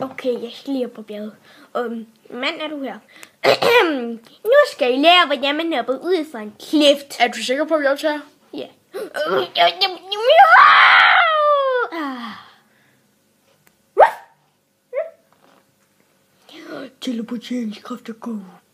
Okay, jeg skal lige op på bjerget. Mand, er du her? Nu skal I lære, hvordan man hopper ud fra en klift. Er du sikker på, at vi optager? Ja. Teleporteringskræfter go.